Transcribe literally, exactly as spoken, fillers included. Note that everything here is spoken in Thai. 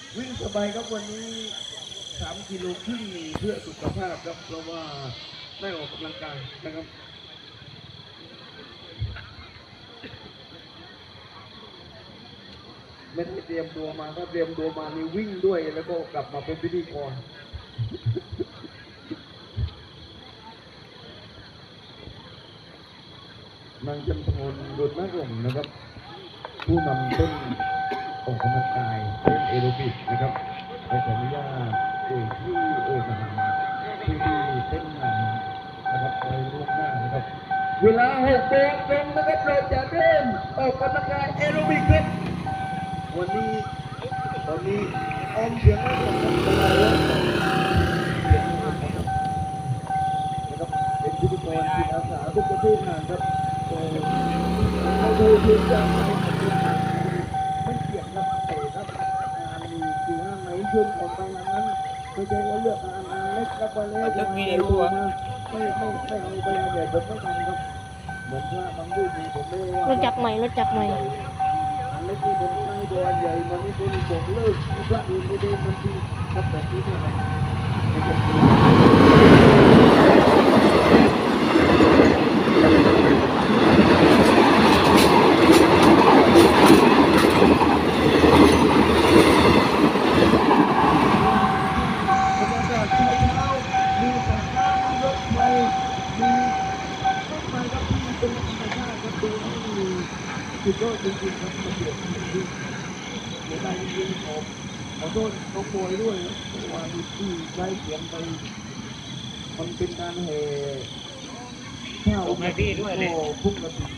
วิ่งสบายครับวันนี้สามกิโลครึ่งเพื่อสุขภาพครับเพราะว่าได้ออกกำลังกายนะครับไม่ได้เตรียมตัวมาถ้าเตรียมตัวมานี่วิ่งด้วยแล้วก็กลับมาเป็นพิธีกรนางจำพลบุญมากผมนะครับผู้นำต้นออกกำลังกายเต้นเอโรบิกนะครับขออนุญาตเอ่ยที่เอ่ยนามที่ที่เต้นนำนะครับไว้ล่วงหน้านะครับเวลาหกโมงตรงนะครับเราจะเริ่มออกกำลังกายเอโรบิกครับวันนี้ตอนนี้ออมเสียงไม่หมดครับตลอดเลยเสียงมากนะครับนะครับเป็นพิธีกรจิตอาสาทุกประเภทงานครับเราดูเพียงอย่างไรไม่เกี่ยวกับเตะครับงานมีสี่ห้าไหนชุดออกไปนั้นไม่ใช่ว่าเลือกงานงานเล็กครับไปแล้วจะมาอะไรดูนะไม่ไม่ไม่เอาไปงานใหญ่ผมไม่ทำครับเหมือนว่าบางรูปมีผมไม่ว่ารถจักรใหม่รถจักรใหม่อันเล็กที่ผมไม่โดนใหญ่มันนี่เป็นบอกเลิกพระอื่นไม่ได้มันที่ครับแบบนี้นะครับมีสายน้ำรถไฟมีรถไฟครับที่เป็นธรรมชาติครับดูให้มีสุดยอดจริงๆครับมาเปลี่ยนที่เดี๋ยวได้ยินผมขอโทษน้องบอยด้วยนะว่าที่ใช้เสียงไปมันเป็นการแห่ข้าวส่งให้พี่ด้วยเนี่ยพุ่งกระ